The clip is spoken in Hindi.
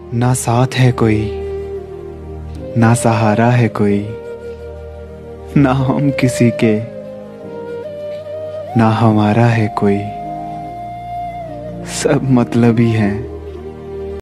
ना साथ है कोई, ना सहारा है कोई, ना हम किसी के, ना हमारा है कोई। सब मतलबी हैं,